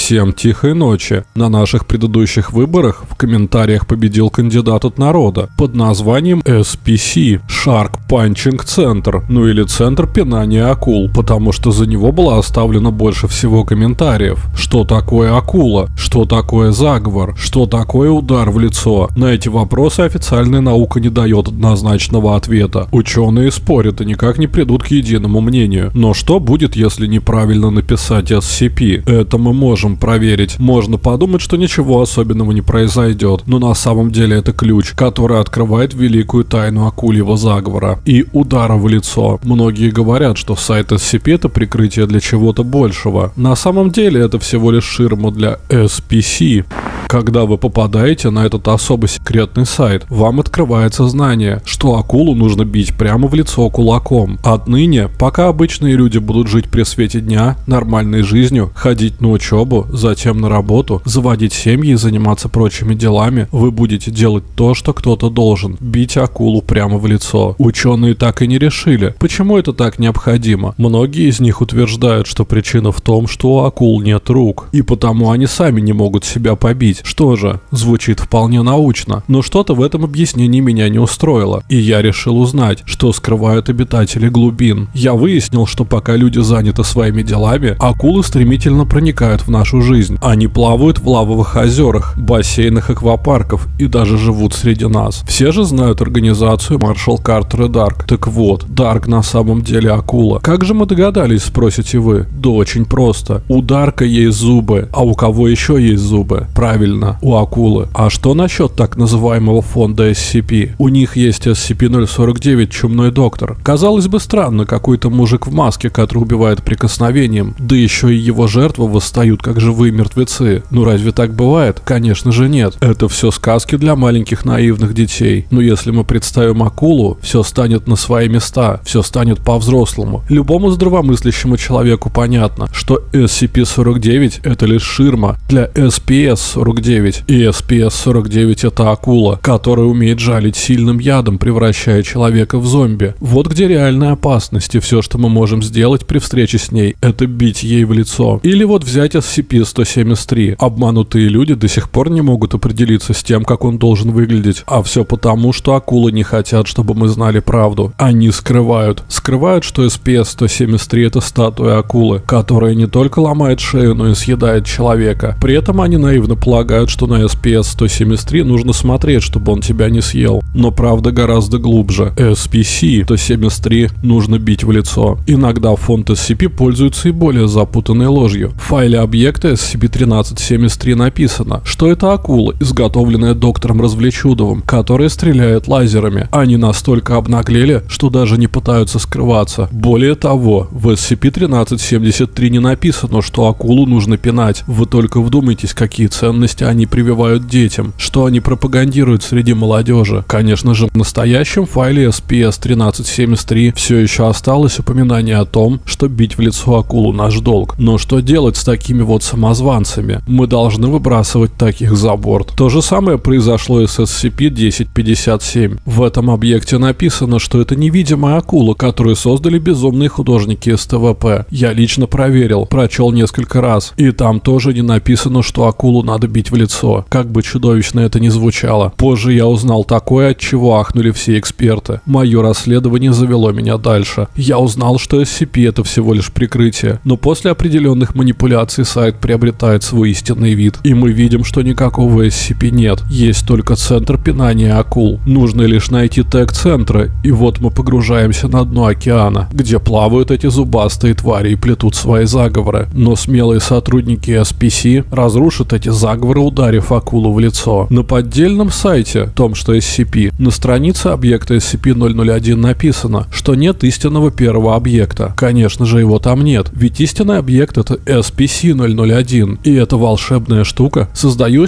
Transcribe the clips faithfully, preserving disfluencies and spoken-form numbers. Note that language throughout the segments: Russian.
Всем тихой ночи. На наших предыдущих выборах в комментариях победил кандидат от народа под названием эс пи си – Shark Punching Center, ну или Центр пинания акул, потому что за него было оставлено больше всего комментариев. Что такое акула? Что такое заговор? Что такое удар в лицо? На эти вопросы официальная наука не дает однозначного ответа. Ученые спорят и никак не придут к единому мнению. Но что будет, если неправильно написать эс си пи? Это мы можем проверить. Можно подумать, что ничего особенного не произойдет, но на самом деле это ключ, который открывает великую тайну акульего заговора и удара в лицо. Многие говорят, что сайт эс си пи это прикрытие для чего-то большего. На самом деле это всего лишь ширма для эс пи си. Когда вы попадаете на этот особо секретный сайт, вам открывается знание, что акулу нужно бить прямо в лицо кулаком. Отныне, пока обычные люди будут жить при свете дня, нормальной жизнью, ходить на учебу, затем на работу, заводить семьи и заниматься прочими делами, вы будете делать то, что кто-то должен – бить акулу прямо в лицо. Ученые так и не решили, почему это так необходимо. Многие из них утверждают, что причина в том, что у акул нет рук, и потому они сами не могут себя побить. Что же, звучит вполне научно, но что-то в этом объяснении меня не устроило, и я решил узнать, что скрывают обитатели глубин. Я выяснил, что пока люди заняты своими делами, акулы стремительно проникают в нашу жизнь. Они плавают в лавовых озерах, бассейнах аквапарков и даже живут среди нас. Все же знают организацию Маршал Картер и Дарк. Так вот, Дарк на самом деле акула. Как же мы догадались, спросите вы? Да очень просто. У Дарка есть зубы, а у кого еще есть зубы? Правильно, у акулы. А что насчет так называемого фонда эс си пи? У них есть эс си пи ноль сорок девять «Чумной доктор». Казалось бы, странно, какой-то мужик в маске, который убивает прикосновением, да еще и его жертвы восстают как живые мертвецы. Ну разве так бывает? Конечно же нет. Это все сказки для маленьких наивных детей. Но если мы представим акулу, все станет на свои места, все станет по-взрослому. Любому здравомыслящему человеку понятно, что эс си пи сорок девять это лишь ширма для эс пи эс сорок девять. И эс пи эс сорок девять это акула, которая умеет жалить сильным ядом, превращая человека в зомби. Вот где реальная опасность, и все, что мы можем сделать при встрече с ней, это бить ей в лицо. Или вот взять эс си пи сто семьдесят три. Обманутые люди до сих пор не могут определиться с тем, как он должен выглядеть. А все потому, что акулы не хотят, чтобы мы знали правду. Они скрывают. Скрывают, что эс пи эс сто семьдесят три это статуя акулы, которая не только ломает шею, но и съедает человека. При этом они наивно полагают, что на эс пи эс сто семьдесят три нужно смотреть, чтобы он тебя не съел. Но правда гораздо глубже. эс пи си сто семьдесят три нужно бить в лицо. Иногда фонд эс си пи пользуется и более запутанной ложью. В файле объекта эс си пи тринадцать семьдесят три написано, что это акула, изготовленная доктором Развлечудовым, которая стреляет лазерами. Они настолько обнаглели, что даже не пытаются скрываться. Более того, в эс си пи тринадцать семьдесят три не написано, что акулу нужно пинать. Вы только вдумайтесь, какие ценности они прививают детям, что они пропагандируют среди молодежи. Конечно же, в настоящем файле эс пи эс тринадцать семьдесят три все еще осталось упоминание о том, что бить в лицо акулу наш долг. Но что делать с такими вот самозванцами? Мы должны выбрасывать таких за борт. То же самое произошло и с эс си пи десять пятьдесят семь. В этом объекте написано, что это невидимая акула, которую создали безумные художники эс тэ вэ пэ. Я лично проверил, прочел несколько раз, и там тоже не написано, что акулу надо бить в лицо. Как бы чудовищно это ни звучало. Позже я узнал такое, от чего ахнули все эксперты. Мое расследование завело меня дальше. Я узнал, что эс си пи это всего лишь прикрытие, но после определенных манипуляций сайт приобретает свой истинный вид, и мы видим, что никакого эс си пи нет. Есть только центр пинания акул. Нужно лишь найти тег центра, и вот мы погружаемся на дно океана, где плавают эти зубастые твари и плетут свои заговоры. Но смелые сотрудники эс пи си разрушат эти заговоры, ударив акулу в лицо. На поддельном сайте, том что эс си пи, на странице объекта эс си пи ноль ноль один написано, что нет истинного первого объекта. Конечно же, его там нет, ведь истинный объект это эс пи си ноль ноль один, и это волшебная штука, создающая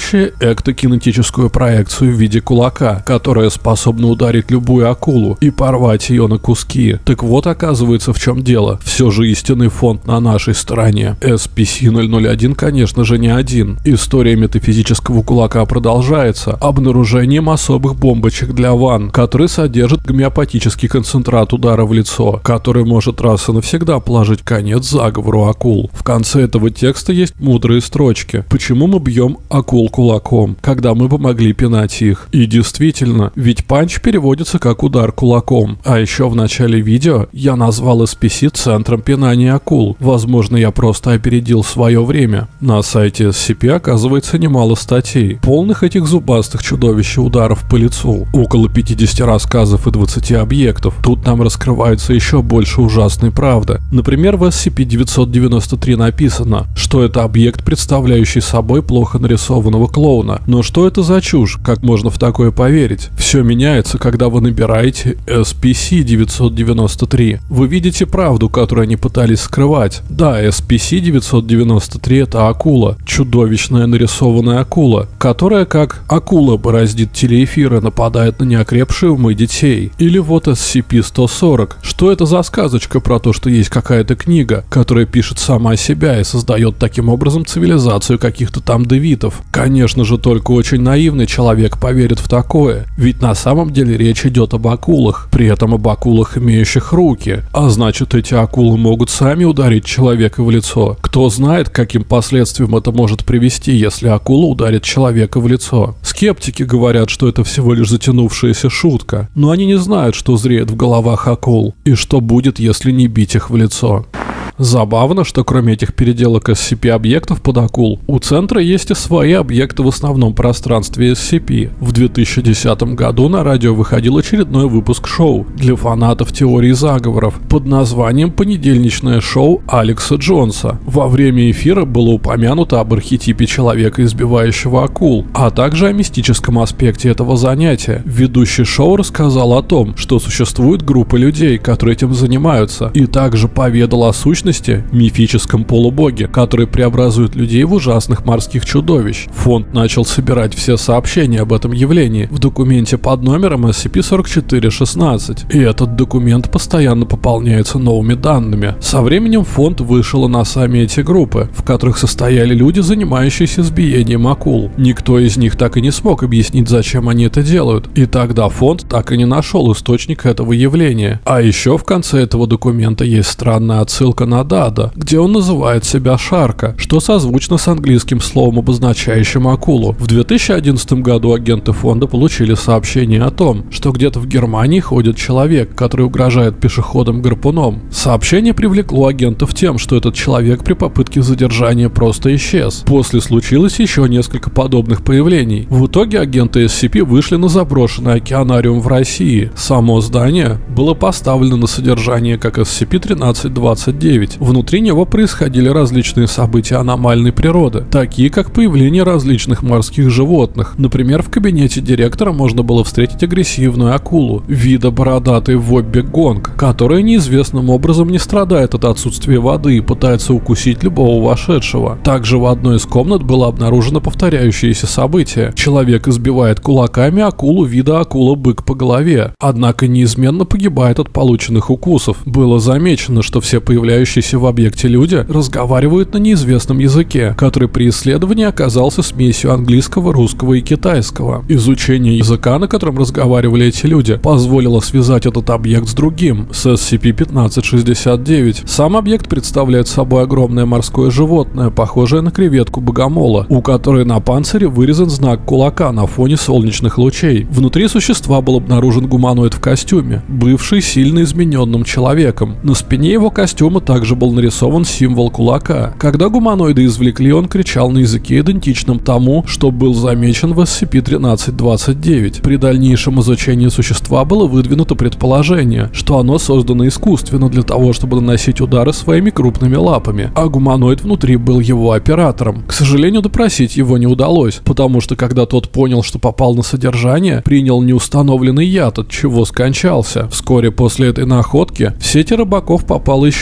эктокинетическую проекцию в виде кулака, которая способна ударить любую акулу и порвать ее на куски. Так вот, оказывается, в чем дело. Все же истинный фонд на нашей стороне. эс пи си ноль ноль один, конечно же, не один. История метафизического кулака продолжается обнаружением особых бомбочек для ванн, которые содержат гомеопатический концентрат удара в лицо, который может раз и навсегда положить конец заговору акул. В конце этого текста есть мудрые строчки. Почему мы бьем акул кулаком, когда мы помогли пинать их? И действительно, ведь панч переводится как удар кулаком. А еще в начале видео я назвал эс пи си центром пинания акул. Возможно, я просто опередил свое время. На сайте эс си пи оказывается немало статей, полных этих зубастых чудовищ ударов по лицу. Около пятидесяти рассказов и двадцати объектов. Тут нам раскрывается еще больше ужасной правды. Например, в эс си пи девятьсот девяносто три написано, что это объект, представляющий собой плохо нарисованного клоуна. Но что это за чушь? Как можно в такое поверить? Все меняется, когда вы набираете эс пи си девятьсот девяносто три. Вы видите правду, которую они пытались скрывать. Да, эс пи си девятьсот девяносто три это акула. Чудовищная нарисованная акула, которая как акула бороздит телеэфиры, нападает на неокрепшие умы детей. Или вот эс си пи сто сорок. Что это за сказочка про то, что есть какая-то книга, которая пишет сама себя и создает таким образом цивилизацию каких-то там девитов? Конечно же, только очень наивный человек поверит в такое, ведь на самом деле речь идет об акулах, при этом об акулах, имеющих руки, а значит, эти акулы могут сами ударить человека в лицо. Кто знает, к каким последствиям это может привести, если акула ударит человека в лицо. Скептики говорят, что это всего лишь затянувшаяся шутка, но они не знают, что зреет в головах акул, и что будет, если не бить их в лицо. Забавно, что кроме этих переделок эс си пи объектов под акул, у центра есть и свои объекты в основном пространстве эс си пи. В две тысячи десятом году на радио выходил очередной выпуск шоу для фанатов теории заговоров под названием «Понедельничное шоу Алекса Джонса». Во время эфира было упомянуто об архетипе человека, избивающего акул, а также о мистическом аспекте этого занятия. Ведущий шоу рассказал о том, что существует группа людей, которые этим занимаются, и также поведал о сущности мифическом полубоге, который преобразует людей в ужасных морских чудовищ. Фонд начал собирать все сообщения об этом явлении в документе под номером эс си пи сорок четыре шестнадцать, и этот документ постоянно пополняется новыми данными. Со временем фонд вышел на сами эти группы, в которых состояли люди, занимающиеся избиением акул. Никто из них так и не смог объяснить, зачем они это делают, и тогда фонд так и не нашел источник этого явления. А еще в конце этого документа есть странная отсылка на Дада, где он называет себя Шарка, что созвучно с английским словом, обозначающим акулу. В две тысячи одиннадцатом году агенты фонда получили сообщение о том, что где-то в Германии ходит человек, который угрожает пешеходам гарпуном. Сообщение привлекло агентов тем, что этот человек при попытке задержания просто исчез. После случилось еще несколько подобных появлений. В итоге агенты эс си пи вышли на заброшенный океанариум в России. Само здание было поставлено на содержание как эс си пи тринадцать двадцать девять. Внутри него происходили различные события аномальной природы, такие как появление различных морских животных. Например, в кабинете директора можно было встретить агрессивную акулу вида бородатый вобби-гонг, которая неизвестным образом не страдает от отсутствия воды и пытается укусить любого вошедшего. Также в одной из комнат было обнаружено повторяющееся событие. Человек избивает кулаками акулу вида акула-бык по голове, однако неизменно погибает от полученных укусов. Было замечено, что все появляющиеся в объекте люди разговаривают на неизвестном языке, который при исследовании оказался смесью английского, русского и китайского. Изучение языка, на котором разговаривали эти люди, позволило связать этот объект с другим, с эс си пи пятнадцать шестьдесят девять. Сам объект представляет собой огромное морское животное, похожее на креветку богомола, у которой на панцире вырезан знак кулака на фоне солнечных лучей. Внутри существа был обнаружен гуманоид в костюме, бывший сильно измененным человеком. На спине его костюма также был нарисован символ кулака. Когда гуманоида извлекли, он кричал на языке, идентичном тому, что был замечен в эс си пи тринадцать двадцать девять. При дальнейшем изучении существа было выдвинуто предположение, что оно создано искусственно для того, чтобы наносить удары своими крупными лапами, а гуманоид внутри был его оператором. К сожалению, допросить его не удалось, потому что когда тот понял, что попал на содержание, принял неустановленный яд, от чего скончался. Вскоре после этой находки в сети рыбаков попало еще одно морское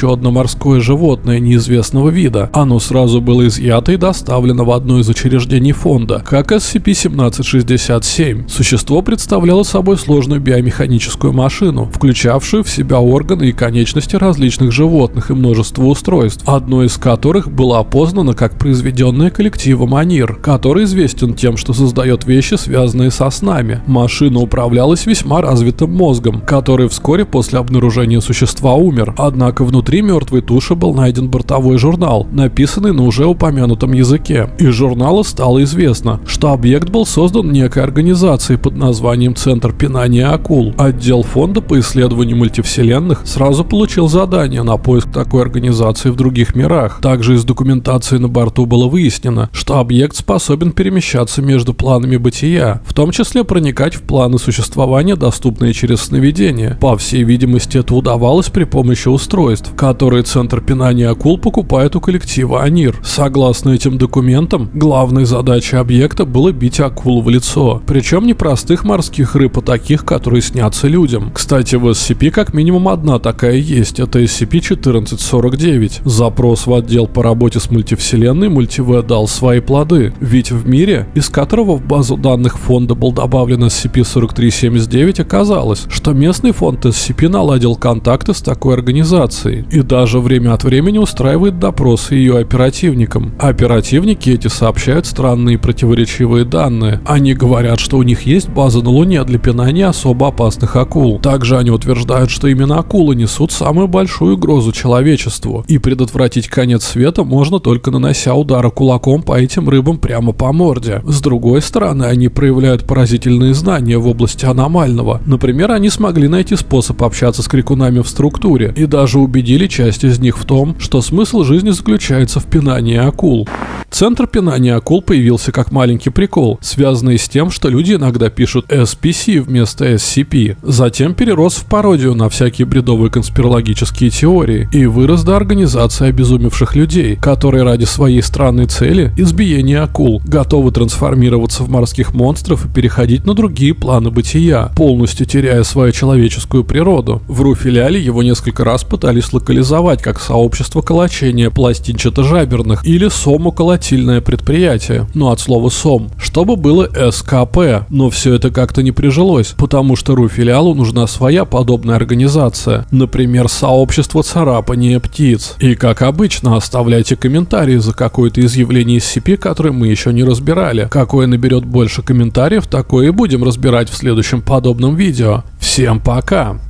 морское животное неизвестного вида. Оно сразу было изъято и доставлено в одно из учреждений фонда, как эс си пи семнадцать шестьдесят семь. Существо представляло собой сложную биомеханическую машину, включавшую в себя органы и конечности различных животных и множество устройств, одно из которых было опознано как произведенное коллективом Анир, который известен тем, что создает вещи, связанные со снами. Машина управлялась весьма развитым мозгом, который вскоре после обнаружения существа умер. Однако внутри мертвой туши был найден бортовой журнал, написанный на уже упомянутом языке. Из журнала стало известно, что объект был создан некой организацией под названием Центр пинания акул. Отдел фонда по исследованию мультивселенных сразу получил задание на поиск такой организации в других мирах. Также из документации на борту было выяснено, что объект способен перемещаться между планами бытия, в том числе проникать в планы существования, доступные через сновидения. По всей видимости, это удавалось при помощи устройств, которые Центр пинания акул покупает у коллектива Анир. Согласно этим документам, главной задачей объекта было бить акулу в лицо. Причем не простых морских рыб, а таких, которые снятся людям. Кстати, в эс си пи как минимум одна такая есть, это эс си пи четырнадцать сорок девять. Запрос в отдел по работе с мультивселенной Мультивэ дал свои плоды, ведь в мире, из которого в базу данных фонда был добавлен эс си пи сорок три семьдесят девять, оказалось, что местный фонд эс си пи наладил контакты с такой организацией и даже время от времени устраивает допросы ее оперативникам. Оперативники эти сообщают странные и противоречивые данные. Они говорят, что у них есть база на Луне для пинания особо опасных акул. Также они утверждают, что именно акулы несут самую большую угрозу человечеству, и предотвратить конец света можно только нанося удары кулаком по этим рыбам прямо по морде. С другой стороны, они проявляют поразительные знания в области аномального. Например, они смогли найти способ общаться с крикунами в структуре и даже убедили часть из них в том, что смысл жизни заключается в пинании акул. Центр пинания акул появился как маленький прикол, связанный с тем, что люди иногда пишут эс пи си вместо эс си пи. Затем перерос в пародию на всякие бредовые конспирологические теории и вырос до организации обезумевших людей, которые ради своей странной цели, избиения акул, готовы трансформироваться в морских монстров и переходить на другие планы бытия, полностью теряя свою человеческую природу. В РУ-филиале его несколько раз пытались локализовать как сообщество колочения пластинчато-жаберных или сомоколотильное предприятие, ну от слова сом, чтобы было эс ка пэ, но все это как-то не прижилось, потому что РУ-филиалу нужна своя подобная организация, например, сообщество царапания птиц. И как обычно, оставляйте комментарии за какое-то из явлений эс си пи, которые мы еще не разбирали. Какое наберет больше комментариев, такое и будем разбирать в следующем подобном видео. Всем пока!